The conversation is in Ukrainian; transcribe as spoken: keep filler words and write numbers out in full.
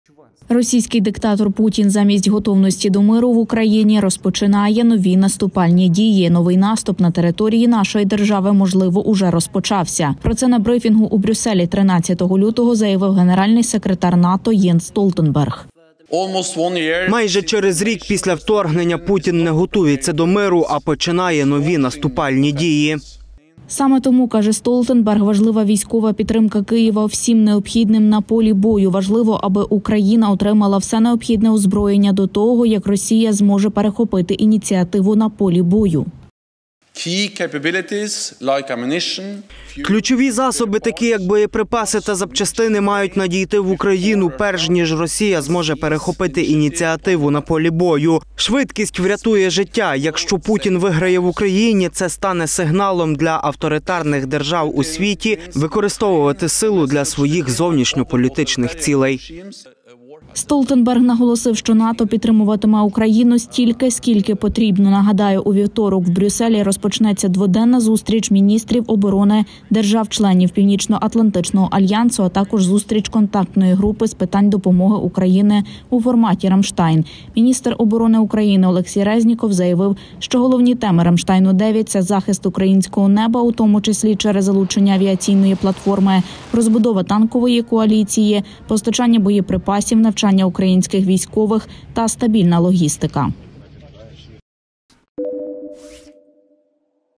Російський диктатор Путін замість готовності до миру в Україні розпочинає нові наступальні дії. Новий наступ на території нашої держави, можливо, уже розпочався. Про це на брифінгу у Брюсселі тринадцятого лютого заявив генеральний секретар НАТО Єнс Столтенберг. Майже через рік після вторгнення Путін не готується до миру, а починає нові наступальні дії. Саме тому, каже Столтенберг, важлива військова підтримка Києва всім необхідним на полі бою. Важливо, аби Україна отримала все необхідне озброєння до того, як Росія зможе перехопити ініціативу на полі бою. Ключові засоби, такі як боєприпаси та запчастини, мають надійти в Україну, перш ніж Росія зможе перехопити ініціативу на полі бою. Швидкість врятує життя. Якщо Путін виграє в Україні, це стане сигналом для авторитарних держав у світі використовувати силу для своїх зовнішньополітичних цілей. Столтенберг наголосив, що НАТО підтримуватиме Україну стільки, скільки потрібно. Нагадаю, у вівторок в Брюсселі розпочнеться дводенна зустріч міністрів оборони держав-членів Північно-Атлантичного альянсу, а також зустріч контактної групи з питань допомоги України у форматі «Рамштайн». Міністр оборони України Олексій Резніков заявив, що головні теми «Рамштайну дев'ять» – це захист українського неба, у тому числі через залучення авіаційної платформи, розбудова танкової коаліції, постачання боєприпасів, навчання українських військових та стабільна логістика.